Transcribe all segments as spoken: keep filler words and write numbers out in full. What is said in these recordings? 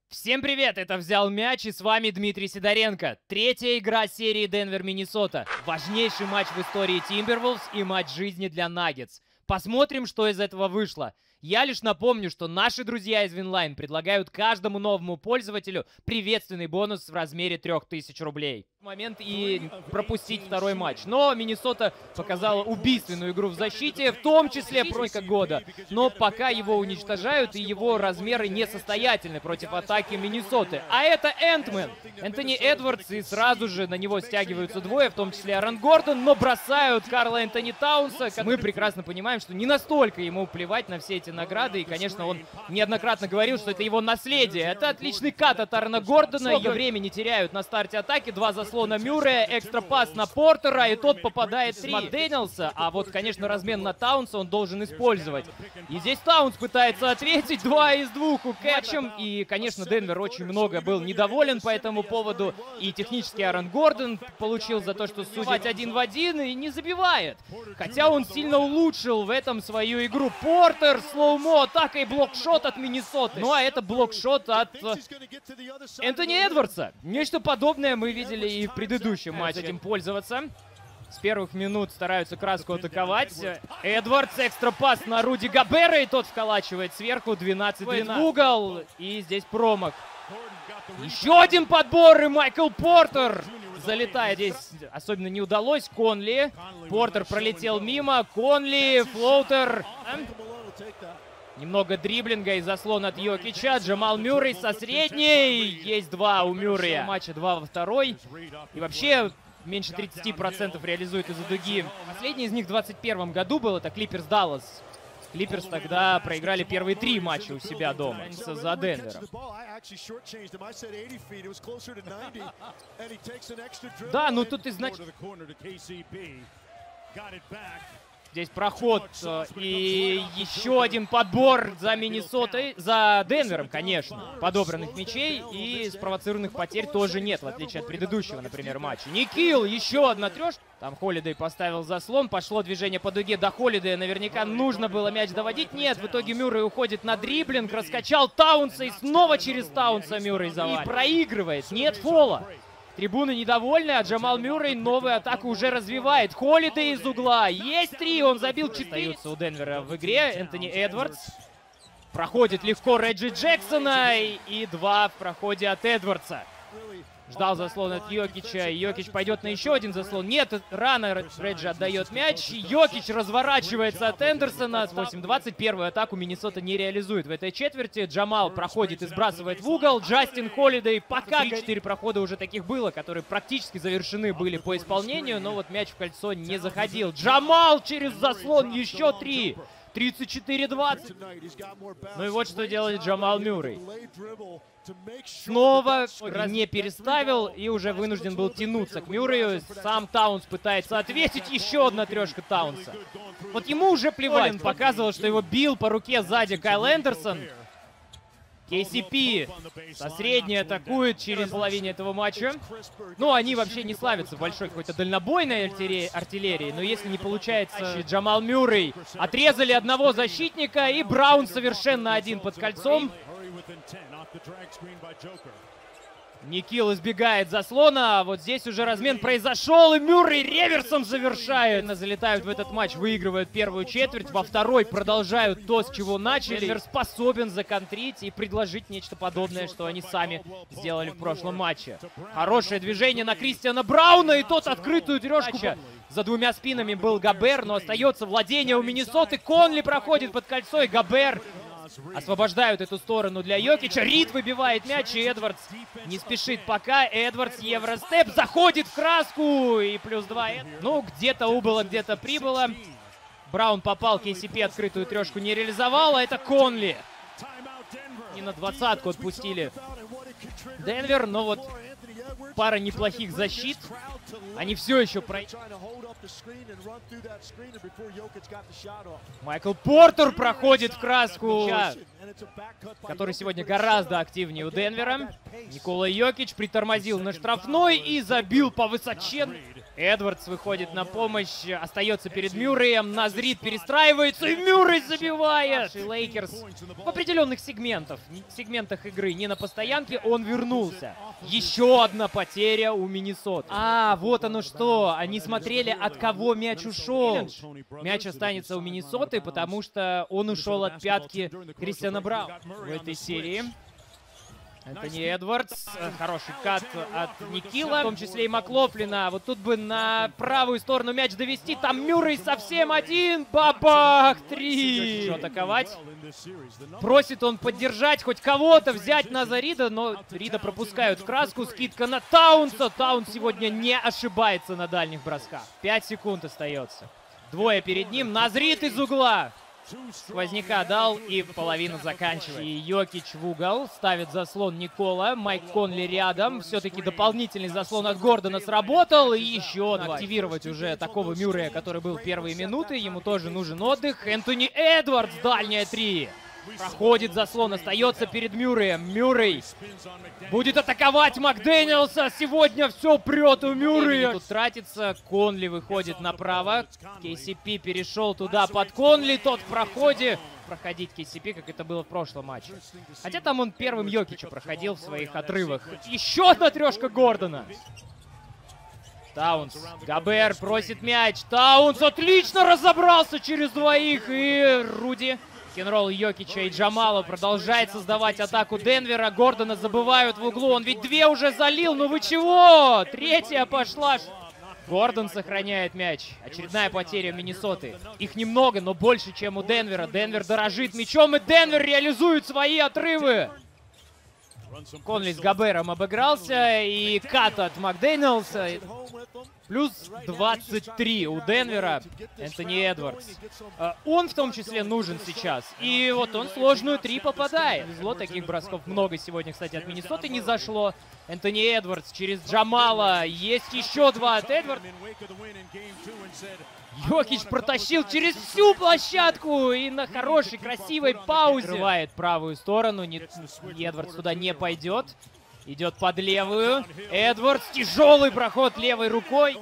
Всем привет, это «Взял мяч» и с вами Дмитрий Сидоренко. Третья игра серии Денвер-Миннесота. Важнейший матч в истории Timberwolves и матч жизни для Nuggets. Посмотрим, что из этого вышло. Я лишь напомню, что наши друзья из Winline предлагают каждому новому пользователю приветственный бонус в размере трёх тысяч рублей. Момент и пропустить второй матч. Но Миннесота показала убийственную игру в защите, в том числе против года. Но пока его уничтожают, и его размеры несостоятельны против атаки Миннесоты. А это Энтмен. Энтони Эдвардс, и сразу же на него стягиваются двое, в том числе Аарон Гордон, но бросают Карла Энтони Таунса. Мы прекрасно понимаем, что не настолько ему плевать на все эти награды. И, конечно, он неоднократно говорил, что это его наследие. Это отличный кат от Аарона Гордона. Ее времени теряют на старте атаки. Два заслона Мюррея, экстра пас на Портера, и тот попадает в МакДэниелса. А вот, конечно, размен на Таунса он должен использовать. И здесь Таунс пытается ответить. Два из двух у Кэтчем. И, конечно, Денвер очень много был недоволен по этому поводу. И технически Аарон Гордон получил за то, что судить один в один и не забивает. Хотя он сильно улучшил в этом свою игру. Портер, слоумо, атака и блокшот от Миннесоты. Ну а это блокшот от Энтони Эдвардса. Нечто подобное мы видели и в предыдущем матче. Этим пользоваться. С первых минут стараются краску атаковать. Эдвардс, экстра пас на Руди Гобера, и тот вколачивает сверху двенадцать двенадцать в угол. И здесь промах. Еще один подбор, и Майкл Портер залетает. Здесь особенно не удалось. Конли. Портер пролетел мимо. Конли, флоутер. Немного дриблинга и заслон от Йокича. Джамал Мюррей со средней. Есть два у Мюррея. Матча два во второй. И вообще меньше тридцати процентов реализует из-за дуги. Последний из них в двадцать первом году был. Это Клиперс Даллас. Клиперс тогда проиграли первые три матча у себя дома за Денвером. Да, ну тут изначально... Здесь проход и еще один подбор за Миннесотой, за Денвером, конечно. Подобранных мячей и спровоцированных потерь тоже нет, в отличие от предыдущего, например, матча. Никил, еще одна трешка. Там Холидей поставил заслон, пошло движение по дуге до Холидея. Наверняка нужно было мяч доводить. Нет, в итоге Мюррей уходит на дриблинг, раскачал Таунса и снова через Таунса Мюррей завалит. И проигрывает, нет фола. Трибуны недовольны, а Джамал Мюррей новую атаку уже развивает. Холидей из угла. Есть три, он забил четыре. Остается у Денвера в игре. Энтони Эдвардс. Проходит легко Реджи Джексона. И два в проходе от Эдвардса. Ждал заслон от Йокича. Йокич пойдет на еще один заслон. Нет, рано Реджи отдает мяч. Йокич разворачивается от Эндерсона. восемь двадцать. Первую атаку Миннесота не реализует в этой четверти. Джамал проходит и сбрасывает в угол. Джастин Холидей. Пока три-четыре прохода уже таких было, которые практически завершены были по исполнению. Но вот мяч в кольцо не заходил. Джамал через заслон. Еще три. тридцать четыре двадцать. Ну и вот что делает Джамал Мюррей. Снова не переставил и уже вынужден был тянуться к Мюррею. Сам Таунс пытается ответить. Еще одна трешка Таунса. Вот ему уже плевать. Он показывал, что его бил по руке сзади Кайл Эндерсон. кей си пи со средней атакует через половине этого матча. Ну, они вообще не славятся большой какой-то дальнобойной артиллерии. Но если не получается, Джамал Мюррей отрезали одного защитника, и Браун совершенно один под кольцом. Никил избегает заслона, а вот здесь уже размен произошел, и Мюррей реверсом завершает. Залетают в этот матч, выигрывают первую четверть, во второй продолжают то, с чего начали. Денвер способен законтрить и предложить нечто подобное, что они сами сделали в прошлом матче. Хорошее движение на Кристиана Брауна, и тот открытую трешку. За двумя спинами был Гобер, но остается владение у Миннесоты. Конли проходит под кольцо, и Гобер освобождают эту сторону для Йокича. Рид выбивает мяч, и Эдвардс не спешит пока. Эдвардс, евростеп, заходит в краску. И плюс два. Ну, где-то убыло, где-то прибыло. Браун попал, кей си пи открытую трешку не реализовал, а это Конли. И на двадцатку отпустили Денвер, но вот пара неплохих защит. Они все еще про... Майкл Портер проходит в краску, который сегодня гораздо активнее у Денвера. Никола Йокич притормозил на штрафной и забил по высоченной. Эдвардс выходит на помощь, остается перед Мюрреем, Назрит перестраивается, и Мюррей забивает! И Лейкерс в определенных сегментах, сегментах игры, не на постоянке, он вернулся. Еще одна потеря у Миннесоты. А, вот оно что, они смотрели, от кого мяч ушел. Мяч останется у Миннесоты, потому что он ушел от пятки Кристиана Брауна в этой серии. Энтони Эдвардс, хороший кат от Никила, в том числе и Маклофлина. Вот тут бы на правую сторону мяч довести, там Мюррей совсем один, бабах, три. Еще атаковать. Просит он поддержать, хоть кого-то взять на Зарида, но Рида пропускают в краску, скидка на Таунса. Таунс сегодня не ошибается на дальних бросках. Пять секунд остается. Двое перед ним, Назрит из угла. Сквозняка дал и половину заканчивает. И Йокич в угол, ставит заслон Никола, Майк Конли рядом. Все-таки дополнительный заслон от Гордона сработал. И еще активировать уже такого Мюррея, который был в первые минуты. Ему тоже нужен отдых. Энтони Эдвардс, дальняя три. Проходит заслон, остается перед Мюрреем. Мюррей будет атаковать Макдэниелса. Сегодня все прет у Мюррея. Тут тратится. Конли выходит направо. кей си пи перешел туда под Конли. Тот в проходе. Проходить кей си пи, как это было в прошлом матче. Хотя там он первым Йокича проходил в своих отрывах. Еще одна трешка Гордона. Таунс. Гобер просит мяч. Таунс отлично разобрался через двоих. И Руди. Пик-н-ролл Йокича и Джамала продолжает создавать атаку Денвера. Гордона забывают в углу. Он ведь две уже залил. Ну вы чего? Третья пошла. Гордон сохраняет мяч. Очередная потеря Миннесоты. Их немного, но больше, чем у Денвера. Денвер дорожит мячом, и Денвер реализует свои отрывы. Конли с Гобером обыгрался, и кат от Макдэниелса. Плюс двадцать три у Денвера. Энтони Эдвардс. Он в том числе нужен сейчас. И вот он сложную три попадает. Везло, таких бросков много сегодня, кстати, от Миннесоты не зашло. Энтони Эдвардс через Джамала. Есть еще два от Эдварда. Йокич протащил через всю площадку и на хорошей, красивой паузе открывает правую сторону. Не, Эдвардс туда не пойдет. Идет под левую. Эдвардс, тяжелый проход левой рукой.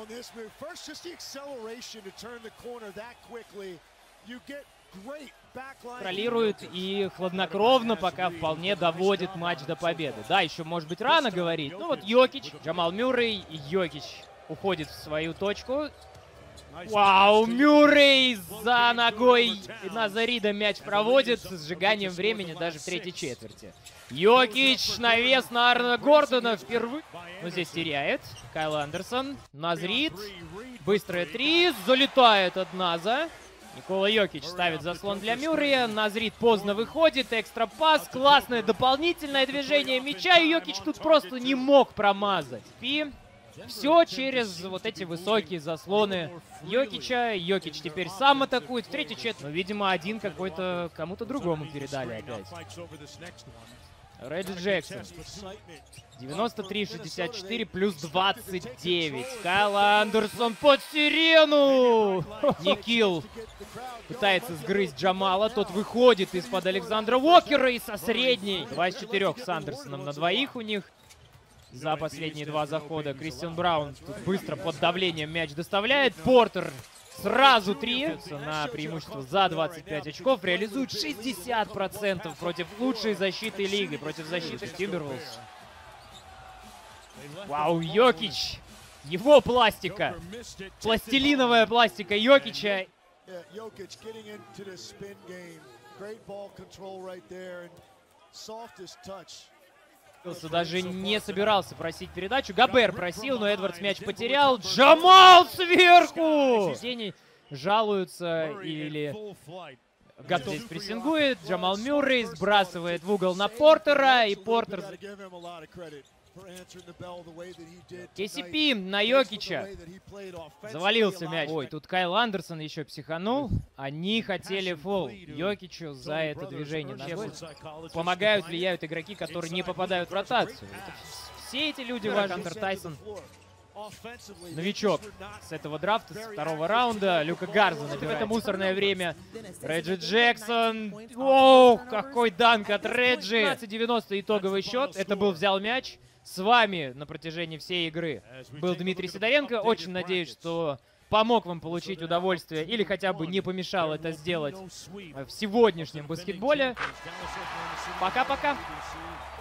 Контролирует и хладнокровно пока вполне доводит матч до победы. Да, еще может быть рано говорить. Ну вот Йокич, Джамал Мюррей, Йокич уходит в свою точку. Вау, Мюррей за ногой Назарида мяч проводит с сжиганием времени даже в третьей четверти. Йокич, навес на Аарона Гордона впервые. Но здесь теряет. Кайл Андерсон. Назрит. Быстрая три. Залетает от Наза. Никола Йокич ставит заслон для Мюррея. Назрит поздно выходит. Экстра пас. Классное дополнительное движение мяча. И Йокич тут просто не мог промазать. И все через вот эти высокие заслоны Йокича. Йокич теперь сам атакует. В третьей четверти. Но, видимо, один какой-то кому-то другому передали опять. Реджи Джексон. девяносто три шестьдесят четыре плюс двадцать девять. Кайл Андерсон под сирену. Никил пытается сгрызть Джамала. Тот выходит из-под Александра Уокера и со средней. два из четырёх с Андерсоном на двоих у них. За последние два захода Кристиан Браун тут быстро под давлением мяч доставляет. Портер сразу три на преимущество за двадцать пять очков. Реализует шестьдесят процентов против лучшей защиты лиги, против защиты Тимберволвс. Вау, Йокич. Его пластика. Пластилиновая пластика Йокича. Даже не собирался просить передачу. Гобер просил, но Эдвардс мяч потерял. Джамал сверху! Тени жалуются или готов здесь прессингует. Джамал Мюррей сбрасывает в угол на Портера. И Портер... кей си пи на Йокича. Завалился мяч. Ой, тут Кайл Андерсон еще психанул. Они хотели фол Йокичу за это движение. Помогают, влияют игроки, которые не попадают в ротацию. Это все эти люди важны. Хантер Тайсон. Новичок с этого драфта, с второго раунда. Люка Гарза набирает. Это мусорное время. Реджи Джексон. Ох, какой данк от Реджи. пятнадцать девяносто итоговый счет. Это был взял мяч. С вами на протяжении всей игры был Дмитрий Сидоренко. Очень надеюсь, что помог вам получить удовольствие или хотя бы не помешал это сделать в сегодняшнем баскетболе. Пока-пока.